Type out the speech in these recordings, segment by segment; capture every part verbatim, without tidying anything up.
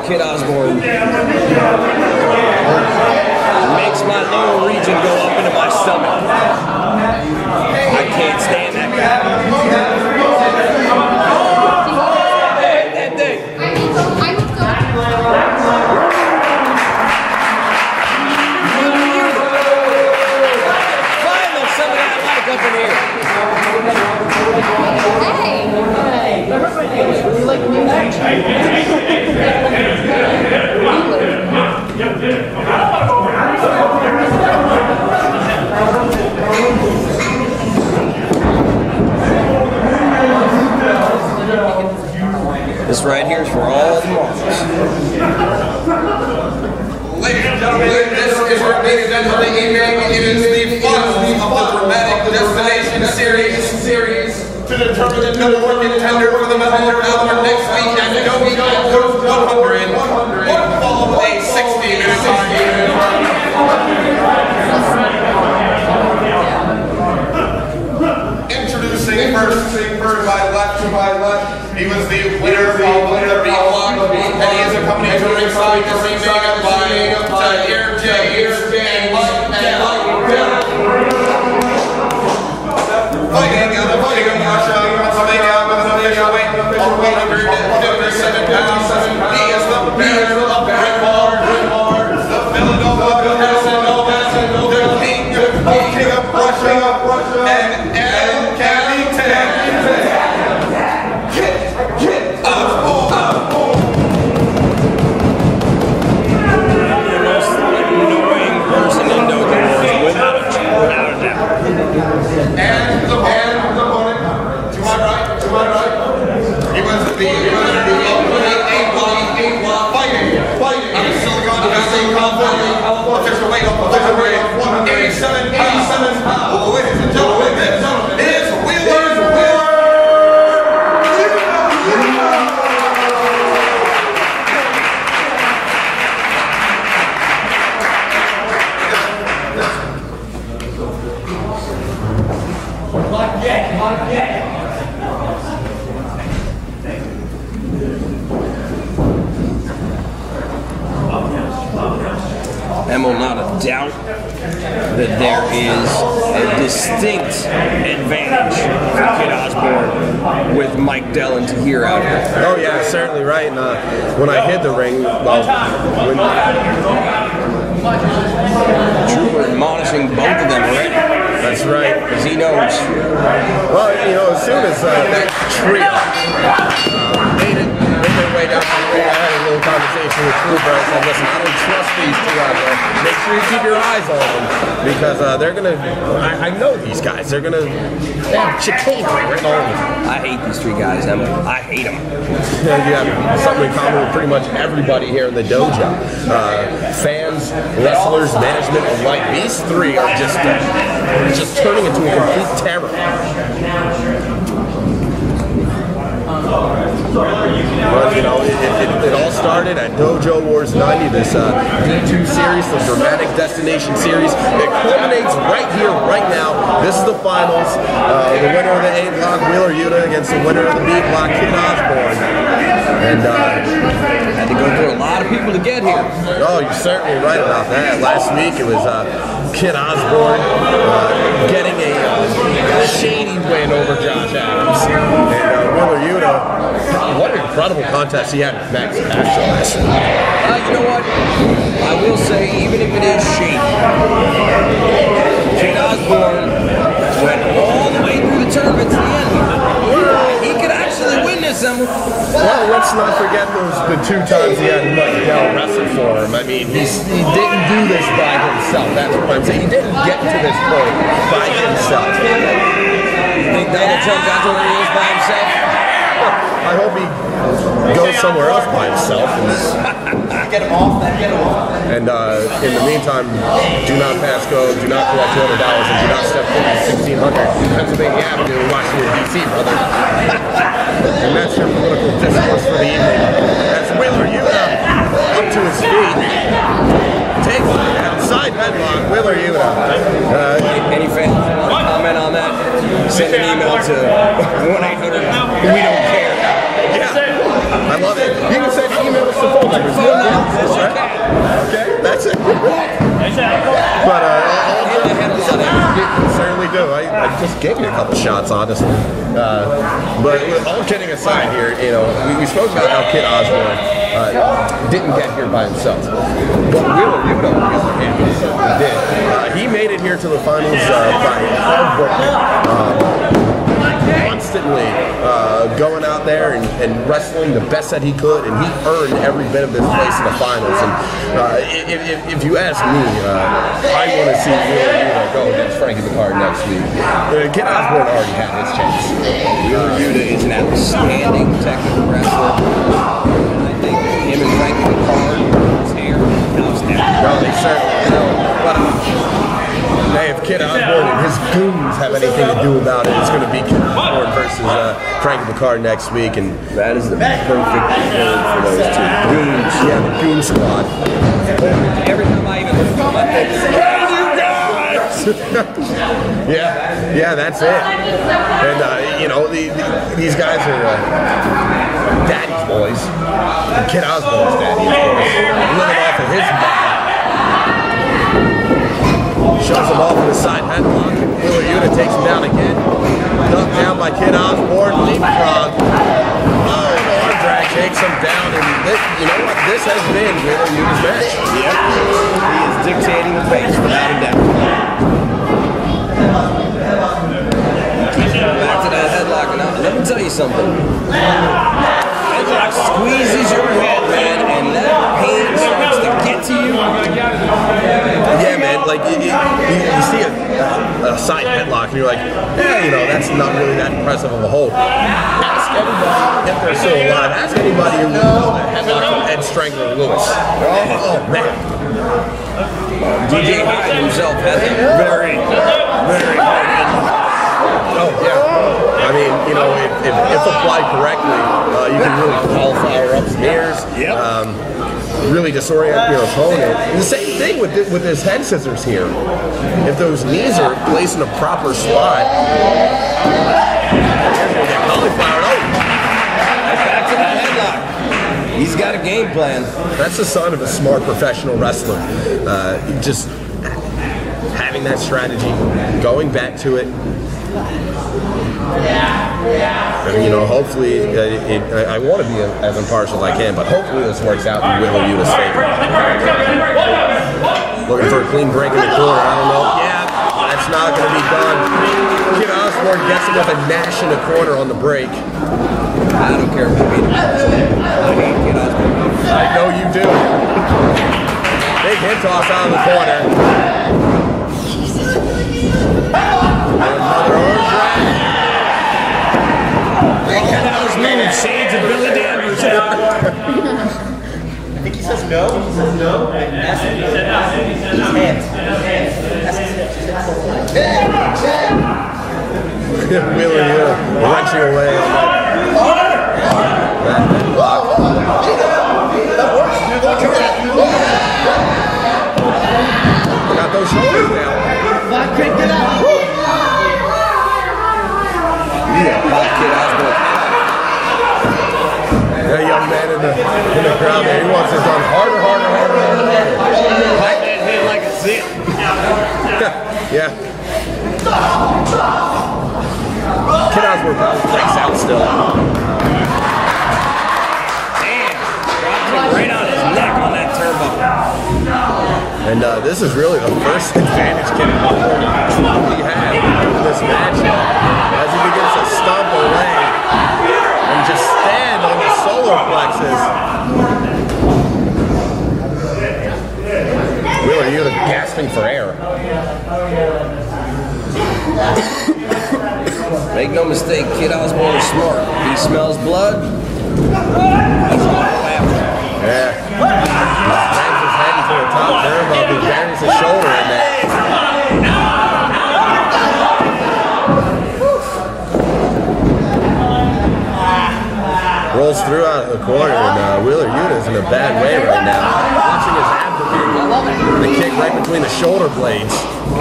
Kid Osbourne makes my lower region go up into my stomach. I can't stand that guy. That thing. Finally, some of that I like up in here. Hey! You like music? This right here is for all the marks. Ladies and gentlemen, this is our main event of the evening. It is the finals of the Dramatic Destination Series. series. To determine the number one contender for the Medal of Valor next week at Dojo Wars one hundred. One fall with a sixty minute time. Introducing first, first by left to my left. He was the winner of the B-Block, and he is accompanied to ringside this evening by Air J and Mike and Mike. Fighting out of fighting of Russia, coming out with an official weight of one hundred fifty-seven pounds. He is the bear of Brentmore, the Philadelphia Casanova, the king of king of Russia, and El Capitan. Kid Osbourne. The most annoying person in Dojo Wars, without a doubt. And the opponent, to my right, to my right, he was the winner of the A-Block, A-Block fighting, fighting in Silicon Valley, California, official weight of official weight of one hundred eighty-seven pounds. Ladies and gentlemen, this is Wheeler Yuta. And will not a doubt that there is a distinct advantage for Kid Osbourne with Mike Dell and Tahir out here. Oh yeah, certainly right. And uh, when I hit the ring, well, when Trooper admonishing both of them already. that's right. Because he knows. Well, you know, as soon as uh, that trio uh, made it, made their way down to the ring, I had a little conversation with Trooper. I said, listen, I don't trust these two out there. Make sure you keep your eyes on them because uh, they're gonna. I, I know these guys. They're gonna. They have chicanery written all over them. I hate these three guys, Emily. I hate them. You have something in common with pretty much everybody here in the dojo. Uh, fans, wrestlers, management alike. These three are just uh, just turning into a complete terror. But, you know, it, it, it all started at Dojo Wars ninety, this uh, D two series, the Dramatic Destination series. It culminates right here, right now. This is the finals. Uh, the winner of the A block, Wheeler Yuta, against the winner of the B block, Kid Osbourne. And uh, had to go through a lot of people to get here. Oh, you're certainly right about that. Last week it was uh, Kid Osbourne uh, getting a uh, shady win over Josh Adams. And uh, Wheeler Yuta, what an incredible contest he had with Max Cash last night. Uh, you know what? I will say, even if it is shady, Kid Osbourne went all the way through the tournament to the end. He could actually win this, Emily. Well, let's not forget those the two times he had Mike Dell wrestle for him. I mean, he's, he didn't do this by himself. That's what I'm saying. He didn't get to this point by himself. You think Donald Trump got to where he is by himself? I hope he goes somewhere else by himself. And Get him off, then get him off. And uh, in the meantime, do not pass go, do not collect two hundred dollars, and do not step foot in sixteen hundred Pennsylvania Avenue, Washington, D C, brother. And that's your political discourse for the evening. That's Wheeler Yuta up to his feet. Take one outside headlock, Wheeler Yuta. Uh, Any fans want to comment on that? Send an email to one eight hundred We Don't Care. yeah, I love it. You can send emails to phone numbers. just gave me a couple shots, honestly. Uh, but all kidding aside here, you know, we, we spoke about how Kid Osbourne uh, didn't get here by himself. But Wheeler Yuta, on the other hand, did. Uh, he made it here to the finals uh, by hard work. Um, constantly uh, going out there and, and wrestling the best that he could, and he earned every bit of his place in the finals. And uh, if, if, if you ask me, uh, I want to see Wheeler Yuta go against Frankie Pickard next week. Uh, Kid Osbourne already had his chance. Wheeler Yuta is an outstanding technical wrestler. I think him and Frankie Pickard, his hair, outstanding. No, they certainly do. But hey, if Kid Osbourne and his goons have anything to do about it, it's going to be Kid Osbourne versus uh, Frankie Pickard next week. And that is the perfect word for those two. Goons. Yeah, the Goon Squad. Every time I even look at my face, hey, you guys! yeah, yeah, that's it. And, uh, you know, the, the, these guys are uh, daddy's boys. And Kid Osbourne's daddy's boys. Living off of his mom. Shoves him off with a side headlock. Wheeler Yuta takes him down again. Ducked down by Kid Osbourne. Leapfrog. Oh, arm drag takes him down. And this, you know what? This has been Wheeler Yuta's match. Yep. He is dictating the pace without a doubt. Back to that headlock. And let me tell you something. Headlock squeezes your head, man, and that pain starts to get to you. Yeah, man, like you, you, you see a, a side headlock and you're like, yeah, you know, that's not really that impressive of a hold. Ask anybody, if they're still alive, ask anybody who would know that headlock from Ed Strangler Lewis. Oh, man. D J Hyde himself has a very, very hard headlock. Oh, yeah. I mean, you know, if, if, if applied correctly, uh, you can really cauliflower up smears. Yep. Um, really disorient your opponent. And the same thing with the, with his head scissors here. If those knees are placed in a proper spot, here's gonna get cauliflowered. Oh, Back to that headlock. He's got a game plan. that's the sign of a smart professional wrestler. Uh, just having that strategy, going back to it. And, you know, hopefully, uh, it, I, I want to be as impartial as I can, but hopefully this works out in Wheeler Yuta's favor. Looking for a clean break in the corner. I don't know. Yeah, that's not going to be done. Kid Osbourne gets him with a Nash in the corner on the break. I don't care if we beat him. I hate Kid Osbourne. I know you do. Big hit toss out of the corner. Another arm drag. That was move. Shades of Billy Danvers. I think he says no. He says no. Ask him. He said no. Hands. Wheeler Yuta wrenching away on that. Got those shoulders down. Yeah, pop Kid Osbourne. That young man in the in the crowd there, he wants it done harder, harder, harder, harder, harder. Pipe that head like a zip. Yeah. Kid Osbourne probably breaks out still. Damn. Dropped him right on his neck on that turnbuckle. And uh, this is really the first advantage Kid Osbourne truly had in this matchup, as he begins to stomp away and just stand on the solar plexus. Wheeler Yuta gasping for air. Make no mistake, Kid Osbourne is smart. He smells blood. He's going to go after him. Yeah. Bangs his head into the top turnbuckle, buries his shoulder in there. Rolls through out of the corner, and uh, Wheeler Yuta is in a bad way right now. Watching his abdomen, the kick right between the shoulder blades.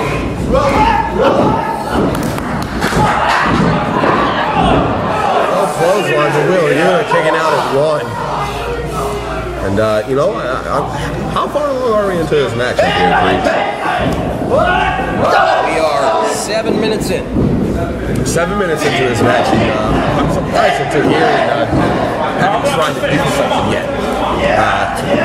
Oh, clothesline to Wheeler Yuta kicking out at one. And uh, you know, I, I, how far along are we into this match here, Creed? We are seven minutes in. Seven minutes into this match, and uh, I'm surprised that they're here and uh, haven't tried to do something yet. Uh,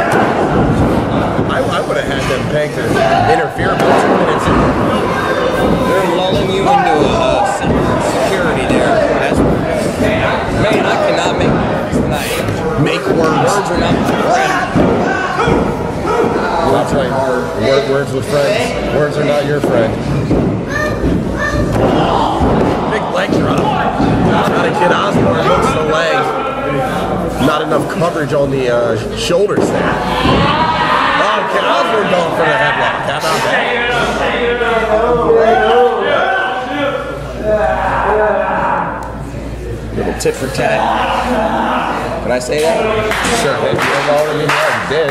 I, I would have had them pegged to interfere about two minutes in. They're lulling you into a uh, security there. That's, man, I cannot make tonight. Make words. Words are not my friend. That's right. Word, words with friends. Words are not your friend. Big leg drop. Not a Kid Osbourne hooks the leg. Not enough coverage on the uh, shoulders there. Oh, Kid Osbourne going for the headlock. How about that? Little tit for tat. Can I say that? Sure. If you've already already did.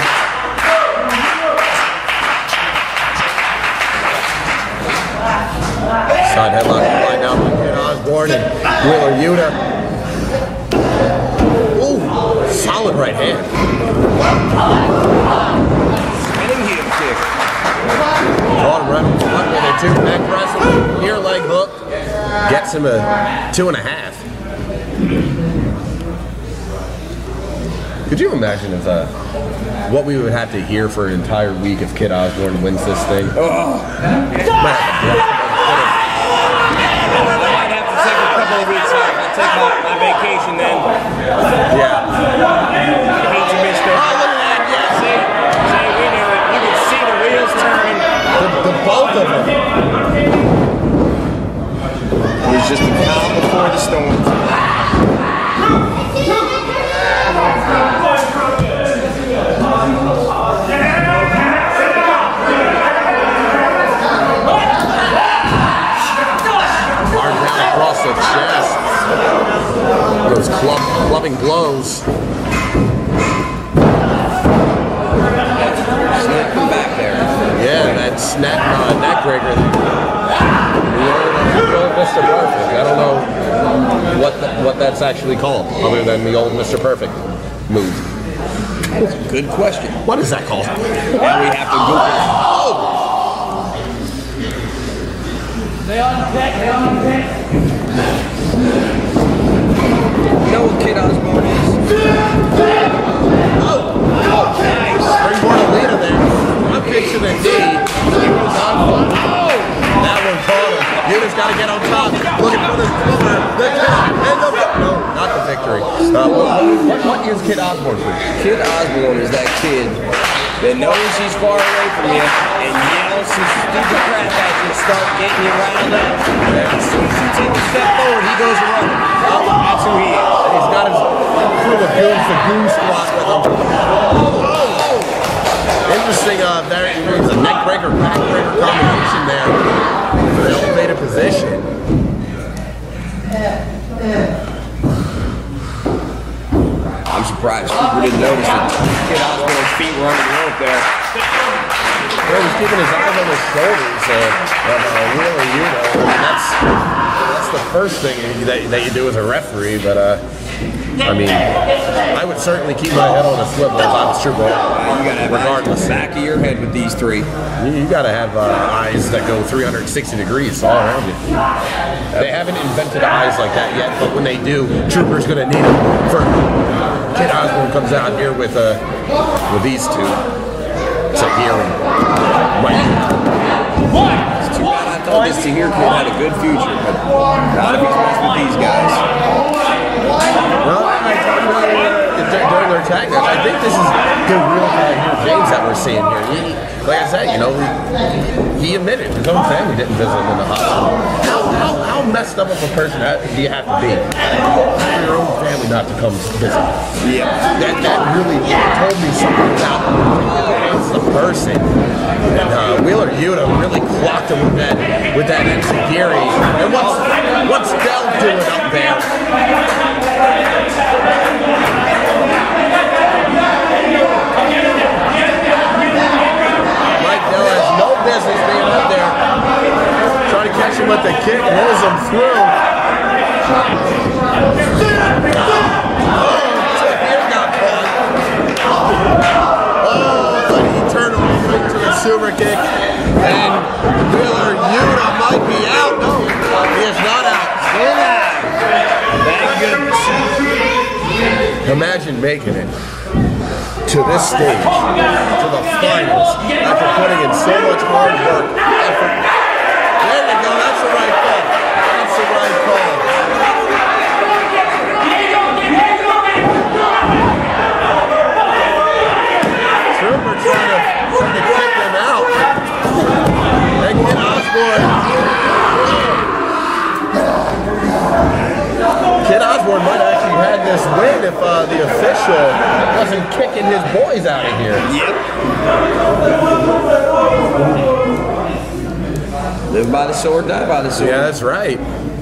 Side headlock applied now from Kid Osbourne and Wheeler Yuta. Ooh, solid right hand. Spinning heel kick. Caught him right on the front with a two neck wrestle, near leg hook. Gets him a two and a half. Could you imagine if uh, what we would have to hear for an entire week if Kid Osbourne wins this thing? Oh. Of weeks off. I'll take my, my vacation then. Yeah. I hate to miss that. Oh, look at that. Yeah. See, see, we knew it. You can see the wheels turning. The, the both of them. It was just a calm before the storm. Across the chest. Those club, clubbing blows. Snapping back there. Yeah, that snap uh, neck breaker. The old Mister Perfect. I don't know what the, what that's actually called, other than the old Mister Perfect move. Good question. What is that called? Now we have to Google it. Oh! They on deck, they on deck. You know what Kid Osbourne is? Oh! Oh! Nice! Springboard Alita there. I'm picturing a knee. Yuta's on one. Oh! That one caught him. Yuta's got to get on top. Looking for the cover. The count. And the no, not the victory. Uh, what, what, what is Kid Osbourne for? Kid Osbourne is that kid that knows he's far away from you and yells some stupid crap at you to start getting you riled up. As soon as you take a step forward, he goes running. Oh, that's who he is. And he's got his crew of goons, the goon squad with him. Oh, oh. Interesting, uh, there is a neck breaker, back breaker combination there for the elevated position. I'm surprised people didn't notice that Kid Osbourne's feet were under the rope there. Well, he's keeping his arm on his shoulders uh, of uh, Wheeler Yuta. I mean, that's, that's the first thing that, that you do as a referee, but uh, I mean, I would certainly keep my head on a swivel if I was True Boy. You gotta have regardless. eyes in the back of your head with these three. You, you gotta have uh, eyes that go three hundred sixty degrees all around you. They haven't invented eyes like that yet, but when they do, Trooper's gonna need them. For Kid Osbourne comes out here with uh, with these two. So here, right. It's too bad I thought this Tahir kid had a good future, but not if he's messing with these guys. Well, I talked about it uh, during their tag match. I think this is the real Tahir James that we're seeing here. He, like I said, you know, he, he admitted his own family didn't visit him in the hospital. How, how, how messed up of a person do you have to be for your own family not to come visit? Yeah. That, that really told me something about the person. And uh, Wheeler Yuta really clocked him with that with that enziguri. And what's what's Dell doing up there? Mike Dell has no business being up there. Trying to catch him with the kick, rolls him through. Oh, Tahir got caught. Turn right to the super kick, and Wheeler Yuta might be out. No, he is not out. making it to this stage, to the finals, after putting in so much hard work, effort. There you go, that's the right call. That's the right call. Trooper trying to, trying to kick them out. And get Osbourne. Kid Osbourne might have actually had this win if uh, the official wasn't kicking his boys out of here. Yep. Live by the sword, die by the sword. Yeah, that's right.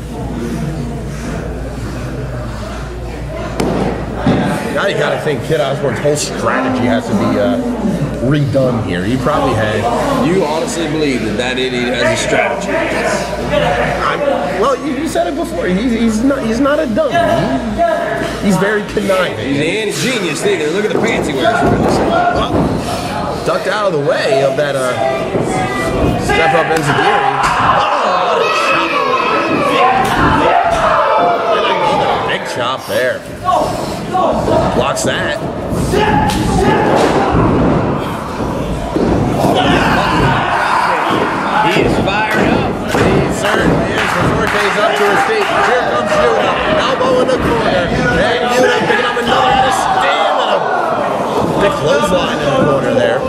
Now you gotta think Kid Osbourne's whole strategy has to be uh, redone here. He probably had. You honestly believe that that idiot has a strategy? I'm, well, you, you said it before. He's, he's not. He's not a dummy. He, he's very conniving. He ain't a genius either. Look at the pants he wears. Well, ducked out of the way of that uh, step up enziguri. Oh, big chop there. Blocks that. He is fired up. He certainly is. Forte's up to his feet. Here comes Yuta. Elbow in the corner. And Yuta picking up another and a slam and a big clothesline in the corner there.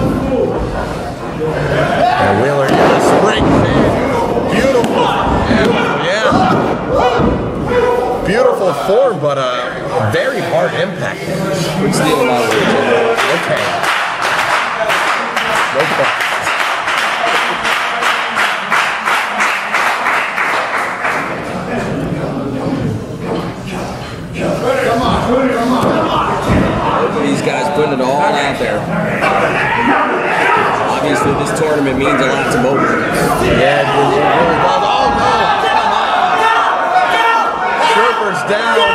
And Wheeler Yuta springs in. Beautiful. Yeah. Beautiful form, but a very hard impact. We're stealing my words. Okay. No problem. These guys putting it all out there. Obviously, this tournament means a lot to both of them. Yeah, it really does. Oh, no. Trooper's down.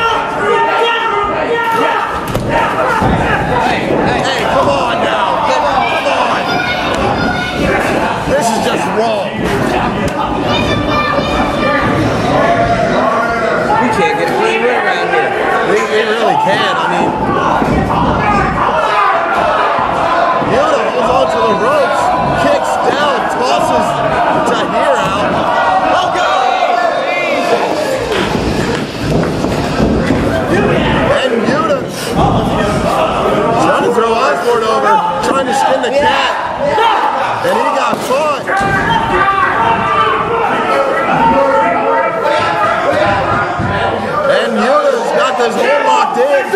Hey, come on now. Come on, come on. This is just wrong. We can't get a clean win around here. We, we really can. I mean, Yuta holds on to the ropes, kicks down, tosses Tahir out. Oh, God! And Yuta trying to throw Osbourne over, trying to skin the cat. And he got caught. And Yuta's got this hole locked in.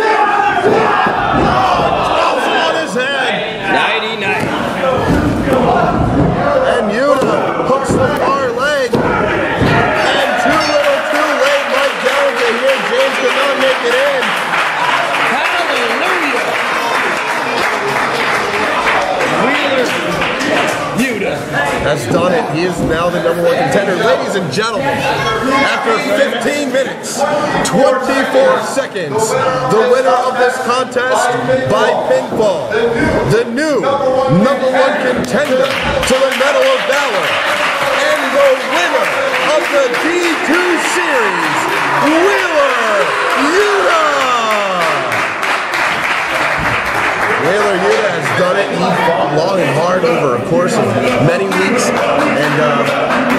Drops on his head. ninety-nine. And Yuta hooks the far leg. And too little, too late. Mike Gallagher here. James could not make it in. Hallelujah. Wheeler Yuta Has done it. He is now the number one contender. Ladies and gentlemen, after fifteen minutes, twenty-four seconds, the winner of this contest by pinfall, the new number one contender to the Medal of Valor, and the winner of the D two Series, Wheeler Yuta! Wheeler Yuta has done it. He fought long and hard over a course of many weeks, and uh,